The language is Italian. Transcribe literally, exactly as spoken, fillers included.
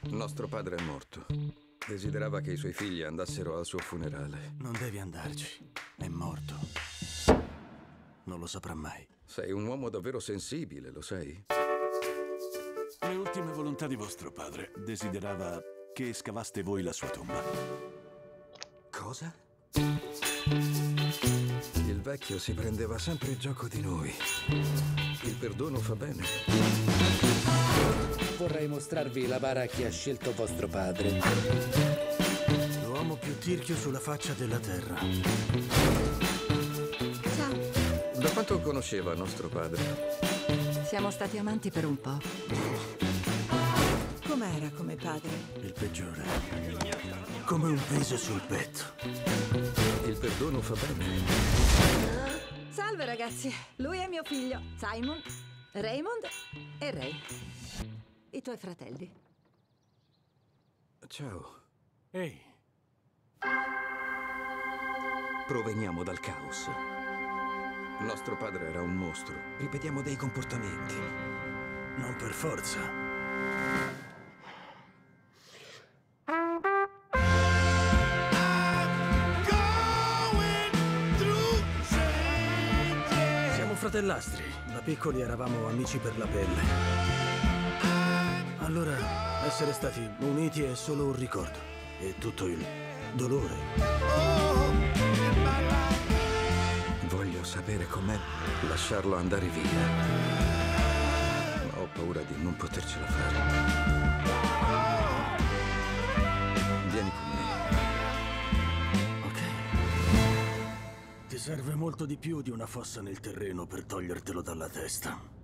Nostro padre è morto. Desiderava che i suoi figli andassero al suo funerale. Non devi andarci. È morto. Non lo saprà mai. Sei un uomo davvero sensibile, lo sai? Le ultime volontà di vostro padre. Desiderava che scavaste voi la sua tomba. Cosa? Il vecchio si prendeva sempre gioco di noi. Il perdono fa bene. Vorrei mostrarvi la bara che ha scelto vostro padre. L'uomo più tirchio sulla faccia della terra. Ciao. Da quanto conosceva nostro padre? Siamo stati amanti per un po'. Com'era come padre? Il peggiore. Come un peso sul petto. Il perdono fa bene. Salve ragazzi, lui è mio figlio, Simon, Raymond e Ray. I tuoi fratelli. Ciao. Ehi. Proveniamo dal caos. Nostro padre era un mostro. Ripetiamo dei comportamenti. Non per forza. Siamo fratellastri. Da piccoli eravamo amici per la pelle. Allora, essere stati uniti è solo un ricordo. E tutto il dolore. Voglio sapere com'è lasciarlo andare via. Ma ho paura di non potercela fare. Vieni con me. Ok. Ti serve molto di più di una fossa nel terreno per togliertelo dalla testa.